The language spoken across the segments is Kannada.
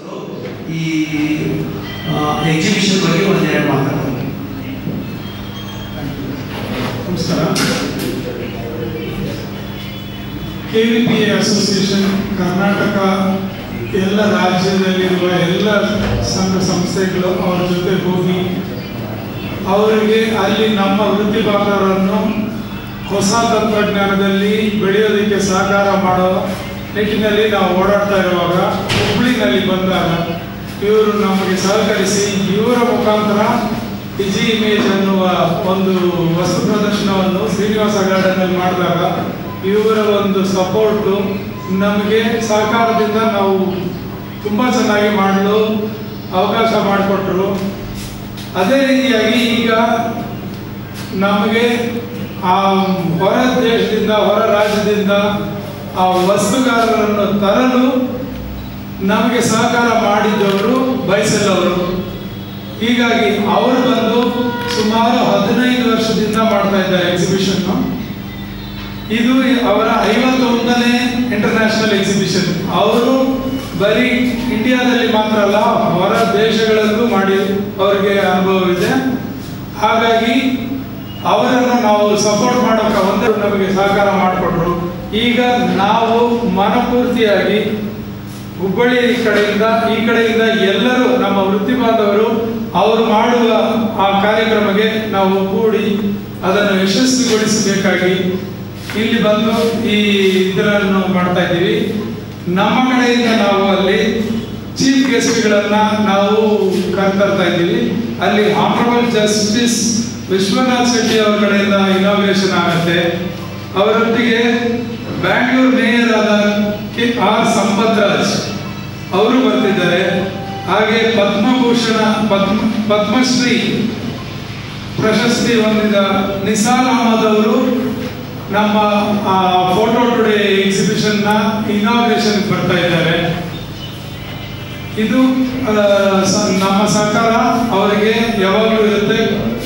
ಈ ಎಕ್ಸಿಬಿಷನ್ ಬಗ್ಗೆ ಒಂದೆರಡು ಮಾತಾಡ್ತೀನಿ. ನಮಸ್ಕಾರ. KVPA ಅಸೋಸಿಯೇಷನ್ ಕರ್ನಾಟಕ ಎಲ್ಲ ರಾಜ್ಯದಲ್ಲಿರುವ ಎಲ್ಲ ಸಂಘ ಸಂಸ್ಥೆಗಳು ಅವರ ಜೊತೆ ಹೋಗಿ ಅವರಿಗೆ ಅಲ್ಲಿ ನಮ್ಮ ವೃತ್ತಿಪರರನ್ನು ಹೊಸ ತಂತ್ರಜ್ಞಾನದಲ್ಲಿ ಬೆಳೆಯೋದಕ್ಕೆ ಸಹಕಾರ ಮಾಡೋ ನಿಟ್ಟಿನಲ್ಲಿ ನಾವು ಓಡಾಡ್ತಾ ಇರುವಾಗ ಹುಬ್ಬಳ್ಳಿನಲ್ಲಿ ಬಂದಾಗ ಇವರು ನಮಗೆ ಸಹಕರಿಸಿ ಇವರ ಮುಖಾಂತರ ಡಿಜಿ ಇಮೇಜ್ ಅನ್ನುವ ಒಂದು ವಸ್ತು ಪ್ರದರ್ಶನವನ್ನು ಶ್ರೀನಿವಾಸ ಗಾರ್ಡನ್ನಲ್ಲಿ ಮಾಡಿದಾಗ ಇವರ ಒಂದು ಸಪೋರ್ಟು ನಮಗೆ ಸಹಕಾರದಿಂದ ನಾವು ತುಂಬ ಚೆನ್ನಾಗಿ ಮಾಡಲು ಅವಕಾಶ ಮಾಡಿಕೊಟ್ರು. ಅದೇ ರೀತಿಯಾಗಿ ಈಗ ನಮಗೆ ಆ ಹೊರ ದೇಶದಿಂದ ಹೊರ ರಾಜ್ಯದಿಂದ ಆ ವಸ್ತುಗಾರರನ್ನು ತರಲು ನಮಗೆ ಸಹಕಾರ ಮಾಡಿದ್ದವರು ಬೈಸೆಲ್ ಅವರು. ಹೀಗಾಗಿ ಅವರು ಬಂದು ಸುಮಾರು 15 ವರ್ಷದಿಂದ ಮಾಡ್ತಾ ಇದ್ದಾರೆ ಎಕ್ಸಿಬಿಷನ್. ಇದು ಅವರ 51ನೇ ಇಂಟರ್ನ್ಯಾಷನಲ್ ಎಕ್ಸಿಬಿಷನ್. ಅವರು ಬರೀ ಇಂಡಿಯಾದಲ್ಲಿ ಮಾತ್ರ ಅಲ್ಲ, ಹೊರ ದೇಶಗಳಲ್ಲೂ ಮಾಡಿ ಅವರಿಗೆ ಅನುಭವವಿದೆ. ಹಾಗಾಗಿ ಅವರನ್ನು ನಾವು ಸಪೋರ್ಟ್ ಮಾಡೋಕೆ ಒಂದೇ ನಮಗೆ ಸಹಕಾರ ಮಾಡಿಕೊಟ್ರು. ಈಗ ನಾವು ಮನಪೂರ್ತಿಯಾಗಿ ಹುಬ್ಬಳ್ಳಿ ಕಡೆಯಿಂದ ಎಲ್ಲರೂ ನಮ್ಮ ವೃತ್ತಿ ಬಾಂಧವರು ಅವರು ಮಾಡುವ ಆ ಕಾರ್ಯಕ್ರಮಕ್ಕೆ ನಾವು ಕೂಡಿ ಅದನ್ನು ಯಶಸ್ವಿಗೊಳಿಸಬೇಕಾಗಿ ಇಲ್ಲಿ ಬಂದು ಈ ಇದನ್ನು ಮಾಡ್ತಾ ಇದ್ದೀವಿ. ನಮ್ಮ ಕಡೆಯಿಂದ ನಾವು ಅಲ್ಲಿ ಚೀಫ್ ಗೆಸ್ಟ್ಗಳನ್ನ ನಾವು ಕರೆತರ್ತಾ ಇದ್ದೀವಿ. ಅಲ್ಲಿ ಆನರಬಲ್ ಜಸ್ಟಿಸ್ ವಿಶ್ವನಾಥ್ ಶೆಟ್ಟಿ ಅವರ ಕಡೆಯಿಂದ ಇನಾಗ್ರೇಷನ್ ಆಗುತ್ತೆ. ಅವರೊಟ್ಟಿಗೆ ಬ್ಯಾಂಗ್ಳೂರು ಮೇಯರ್ ಆದ KR ಸಂಪತ್ರಾಜ್ ಅವರು ಬರ್ತಿದ್ದಾರೆ. ಹಾಗೆ ಪದ್ಮಶ್ರೀ ಪ್ರಶಸ್ತಿ ಹೊಂದಿದ ನಿಸಾರ್ ಅಹಮದ್ ಅವರು ನಮ್ಮ ಫೋಟೋ ಟುಡೇ ಎಕ್ಸಿಬಿಷನ್ನ ಇನಾಗ್ರೇಷನ್ ಬರ್ತಾ ಇದ್ದಾರೆ. ಇದು ನಮ್ಮ ಸಹಕಾರ ಅವರಿಗೆ ಯಾವಾಗಲೂ ಇರುತ್ತೆ.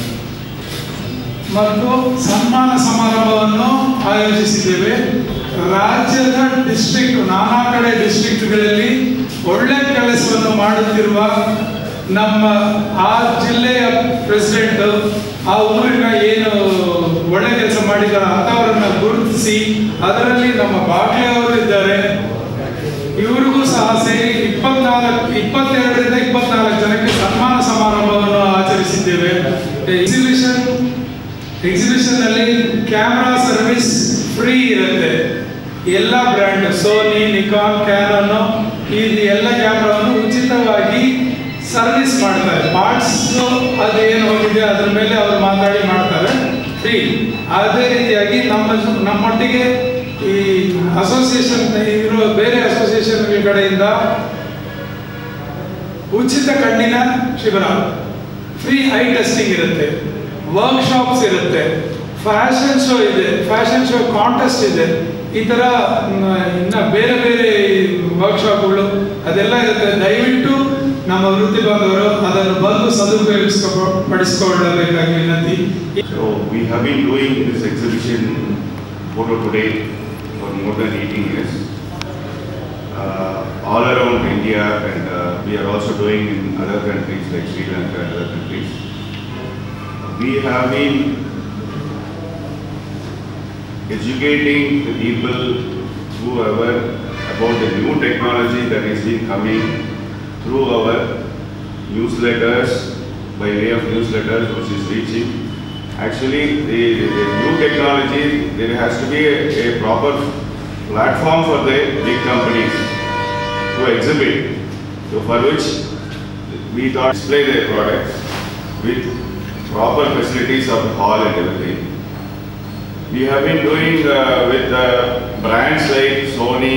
ಮತ್ತು ಸನ್ಮಾನ ಸಮಾರಂಭವನ್ನು ಆಯೋಜಿಸಿದ್ದೇವೆ. ರಾಜ್ಯದ ನಾನಾ ಕಡೆ ಡಿಸ್ಟ್ರಿಕ್ಟ್ಗಳಲ್ಲಿ ಒಳ್ಳೆ ಕೆಲಸವನ್ನು ಮಾಡುತ್ತಿರುವ ನಮ್ಮ ಆ ಜಿಲ್ಲೆಯ ಪ್ರೆಸಿಡೆಂಟ್, ಆ ಊರಿನ ಏನು ಒಳ್ಳೆ ಕೆಲಸ ಮಾಡಿದ್ದಾರೆ ಅಂಥವರನ್ನು ಗುರುತಿಸಿ ಅದರಲ್ಲಿ ನಮ್ಮ ಬಾಗ್ಲೆ ಅವರು ಇದ್ದಾರೆ. ಇವರಿಗೂ ಸಹ ಸೇರಿ 22ರಿಂದ 24 ಜನಕ್ಕೆ ಸನ್ಮಾನ ಸಮಾರಂಭವನ್ನು ಆಚರಿಸಿದ್ದೇವೆ. ಎಕ್ಸಿಬಿಷನ್ ಅಲ್ಲಿ ಕ್ಯಾಮ್ರಾ ಸರ್ವಿಸ್ ಫ್ರೀ ಇರುತ್ತೆ. ಎಲ್ಲ ಬ್ರ್ಯಾಂಡ್ ಸೋನಿ, ನಿಕಾನ್, ಕ್ಯಾನನ್ ಈ ಎಲ್ಲ ಕ್ಯಾಮ್ರಾವನ್ನು ಉಚಿತವಾಗಿ ಸರ್ವಿಸ್ ಮಾಡ್ತಾರೆ. ಪಾರ್ಟ್ಸ್ ಅದೇನು ಹೋಗಿದೆ ಅದ್ರ ಮೇಲೆ ಅವರು ಮಾತಾಡಿ ಮಾಡ್ತಾರೆ, ಫ್ರೀ. ಅದೇ ರೀತಿಯಾಗಿ ನಮ್ಮೊಟ್ಟಿಗೆ ಈ ಅಸೋಸಿಯೇಷನ್ ಇರುವ ಬೇರೆ ಅಸೋಸಿಯೇಷನ್ಗಳ ಕಡೆಯಿಂದ ಉಚಿತ ಕಣ್ಣಿನ ಶಿಬಿರ, ಫ್ರೀ ಐ ಟೆಸ್ಟಿಂಗ್ ಇರುತ್ತೆ, ವರ್ಕ್ಶಾಪ್ಸ್ ಇರುತ್ತೆ, ಫ್ಯಾಷನ್ ಶೋ ಇದೆ, ಫ್ಯಾಷನ್ ಶೋ ಕಾಂಟೆಸ್ಟ್ ಇದೆ. ಈ ಥರ ಇನ್ನು ಬೇರೆ ಬೇರೆ ವರ್ಕ್ಶಾಪ್ಗಳು ಅದೆಲ್ಲ ಇರುತ್ತೆ. ದಯವಿಟ್ಟು ನಮ್ಮ ವೃತ್ತಿ ಬಾಂಧವರು ಅದನ್ನು ಬಂದು ಸದುಪಯೋಗಿಸಿಕೊಳ್ಳಬೇಕಾಗಿ ವಿನಂತಿ. So we have been doing this exhibition Photo Today for more than 18 years all around India, and we are also doing in other countries like Sri Lanka and other countries. We have been educating the people whoever about the new technology that is coming through our newsletters, by way of newsletters which is reaching. Actually the new technology, there has to be a proper platform for the big companies to exhibit, so for which we thought display their products with proper facilities of the hall and everything. We have been doing with brands like Sony,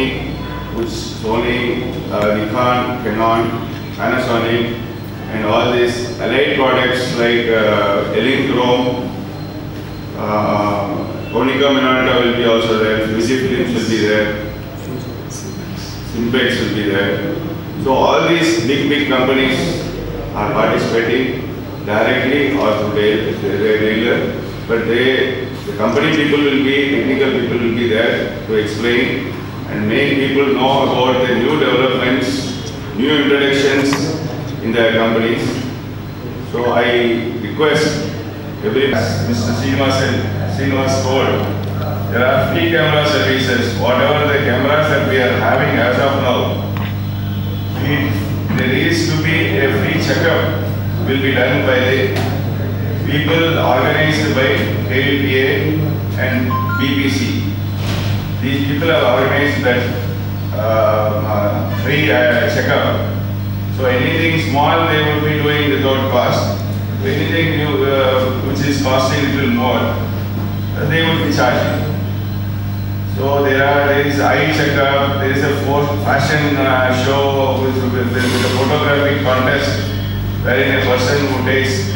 Nikon, Canon, Panasonic, and all these allied products like Elinchrom, Konica Minolta will be also there, Visifilms will be there, Simpex will be there. So all these big companies are participating directly or through their dealer, but the company people will be, technical people will be there to explain and make people know about the new developments new introductions in their companies. So I request every Mr. Srinivas told, there are free camera services. Whatever the cameras that we are having as of now, there is to be a free checkup will be done by the people organized by KVPA and BBC. These people have organized that free checkup. So anything small they would be doing without cost. Anything new, which is costing a little more, they would be charging. So there is eye checkup, there is a fashion show with a photographic contest wherein a person who takes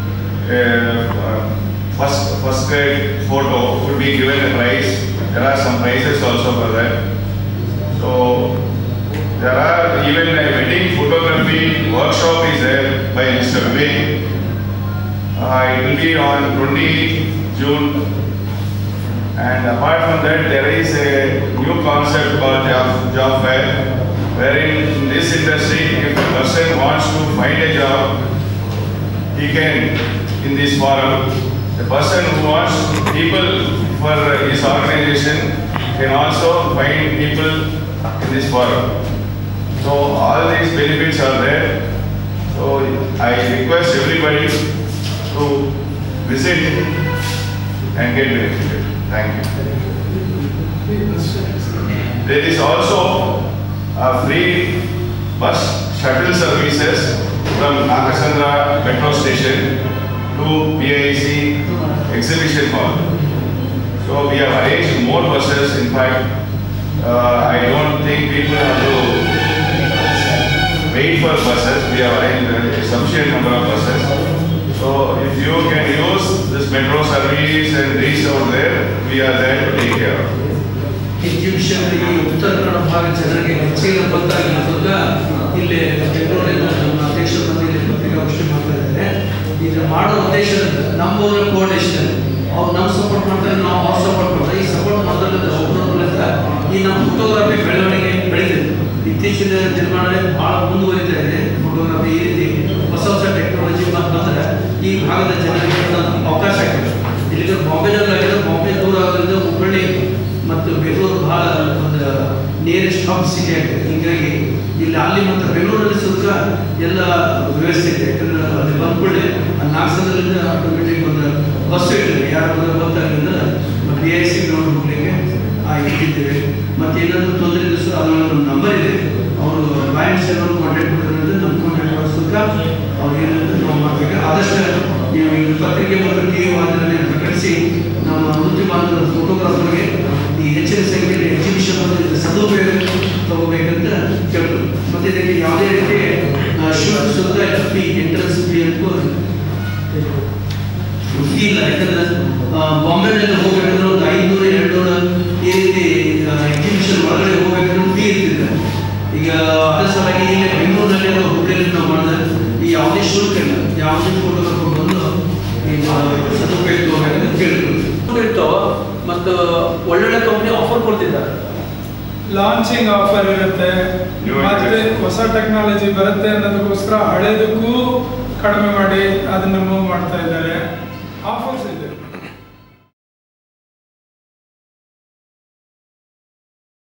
first grade photo would be given a prize. There are some prizes also for that. So there are even a wedding photography workshop is there by Mr. Vivek. It will be on 20 June. And apart from that, there is a new concept called job fair, wherein in this industry, if a person wants to find a job, he can, in this forum, the person who wants people for his organization can also find people in this forum. So all these benefits are there. So I request everybody to visit and get benefited. Thank you. There is also a free bus shuttle services from Nakasandra Metro Station to PIC Exhibition Hall. So we have arranged more buses. In fact, I don't think people have to wait for buses. We have arranged a sufficient number of buses. So if you can use this metro service and reach out there, we are there to take care of. Exhibition Uttara Kannada ಭಾಗ ಜನರಿಗೆ ಹೆಚ್ಚಿನ ಗೊತ್ತಾಗಿರೋದ್ರಿಂದ ಇಲ್ಲಿ ಬೆಂಗಳೂರಿನ ನಮ್ಮ ಅಧ್ಯಕ್ಷರು ಇಲ್ಲಿ ಪತ್ರಿಕಾಗೋಷ್ಠಿ ಮಾಡ್ತಾ ಇದ್ದಾರೆ. ಇದು ಮಾಡೋ ಉದ್ದೇಶ ನಮ್ಮವರ ಕೋಆರ್ಡಿನೇಷನ್ ಅವ್ರು ನಮ್ಮ ಸಪೋರ್ಟ್ ಮಾಡ್ತಾರೆ, ನಾವು ಅವ್ರು ಸಪೋರ್ಟ್ ಮಾಡ್ತಾರೆ. ಈ ಸಪೋರ್ಟ್ ಮೊದಲಿಂದ ಒಬ್ಬರ ಮೂಲಕ ಈ ನಮ್ಮ ಫೋಟೋಗ್ರಫಿ ಬೆಳವಣಿಗೆ ಬೆಳೆದಿದೆ. ಇತ್ತೀಚಿನ ದಿನಮಾನಗಳಲ್ಲಿ ಬಹಳ ಮುಂದುವರಿತಾ ಇದೆ ಫೋಟೋಗ್ರಫಿ. ಈ ರೀತಿ ಹೊಸ ಹೊಸ ಟೆಕ್ನಾಲಜಿ ಬಂದರೆ ಈ ಭಾಗದ ಜನರಿಗೆ ಅವಕಾಶ ಆಗಿದೆ. ಇಲ್ಲಿಗೆ ಬಾಂಬೆನಲ್ಲಾಗಿದೆ, ಬಾಂಬೆ ದೂರ ಆಗೋದ್ರಿಂದ ಹುಬ್ಬಳ್ಳಿ ಮತ್ತು ಬೆಂಗಳೂರು ಬಹಳ ಒಂದು ನಿಯರೆಸ್ಟ್ ಹಬ್ ಸಿಟಿ ಆಗಿದೆ. ಹೀಗಾಗಿ ಇಲ್ಲಿ ಅಲ್ಲಿ ಮತ್ತು ಬೆಂಗಳೂರಲ್ಲಿ ಸುತ್ತ ಎಲ್ಲ ವ್ಯವಸ್ಥೆ ಇದೆ. ಯಾಕಂದ್ರೆ ಅಲ್ಲಿ ಬಂದ್ಕೊಳ್ಳಿ ನಾಲ್ಕರಿಂದ ಆಟೋಮೆಟಿಕ್ ಒಂದು ಬಸ್ ಇಟ್ಟಿದೆ. ಯಾರು ಗೊತ್ತಾಗಿಲ್ಲ PIC ಗ್ರೌಂಡ್ ಹೋಗ್ಲಿಕ್ಕೆ ಇಟ್ಟಿದ್ದೇವೆ. ಮತ್ತು ಏನಾದರೂ ತೊಂದರೆ ಇದ್ದರೆ ಸರ್ ಅದರೊಳಗೆ ಒಂದು ನಂಬರ್ ಇದೆ, ಅವರು ಬಾಯಿಂಟ್ ಸೇವರ್ ಕಾಂಟ್ಯಾಕ್ಟ್ ಮಾಡಿದ್ರೆ ನಮ್ಮ ಕಾಂಟ್ಯಾಕ್ಟ್ ಮಾಡಿಸೋಕ ಅವ್ರು ಏನಂತ ನಾವು ಮಾಡಬೇಕು. ಆದಷ್ಟು ನೀವು ಈ ಪತ್ರಿಕೆ ಮತ್ತು TV ಮಾಧ್ಯಮದಲ್ಲಿ ಪ್ರಕಟಿಸಿ ನಮ್ಮ ವೃತ್ತಿ ಬಾಂಧವರ ಫೋಟೋಗ್ರಾಫರ್ಗೆ ಈ ಹೆಚ್ಚಿನ ಸಂಖ್ಯೆಯಲ್ಲಿ ಎಕ್ಸಿಬಿಷನ್ ಮತ್ತು ಸದುಪಯೋಗ ತಗೋಬೇಕಂತ ಕೇಳ್ತು. ಮತ್ತು ಇದಕ್ಕೆ ಯಾವುದೇ ರೀತಿ ಶುಲ್ಕ ಫೀ ಎಂಟ್ರೆನ್ಸ್ ಫೀ ಅಂತೂ ಫೀ ಇಲ್ಲ. ಯಾಕಂದ್ರೆ ಬಾಂಬೆನಲ್ಲಿ ಹೋಗ್ಬೇಕಂದ್ರೆ ಒಂದು 500-200 ಈ ರೀತಿ ಎಕ್ಸಿಬಿಷನ್ ಒಳಗಡೆ ಹೋಗ್ಬೇಕಂದ್ರೆ ಫೀ ಇರ್ತಿದೆ. ಈಗ ಅದರ ಸಲುವಾಗಿ ಇಲ್ಲಿ ಬೆಂಗಳೂರಿನಲ್ಲಿ ಹುಬ್ಬಳ್ಳಿಯಲ್ಲಿ ನಾವು ಮಾಡಿದ್ರೆ ಈ ಯಾವುದೇ ಶುಲ್ಕ ಇಲ್ಲ. ಯಾವುದೇ ಫೋಟೋಗ್ರಾಫರ್ ಬಂದು ಈಗ ಸದುಪಯೋಗ ತಗೋಬೇಕಂತ ಕೇಳ್ತು. ಮತ್ತು ಒಳ್ಳೊಳ್ಳೆ ಕಂಪನಿ ಆಫರ್ ಕೊಡ್ತಿದ್ದಾರೆ. ಲಾಂಚಿಂಗ್ ಆಫರ್ ಇರುತ್ತೆ, ಮತ್ತೆ ಹೊಸ ಟೆಕ್ನಾಲಜಿ ಬರುತ್ತೆ ಅನ್ನೋದಕ್ಕೋಸ್ಕರ ಹಳೇದಕ್ಕೂ ಕಡಿಮೆ ಮಾಡಿ ಅದನ್ನು ಮೂವ್ ಮಾಡ್ತಾ ಇದ್ದಾರೆ. ಆಫರ್ಸ್ ಇದೆ.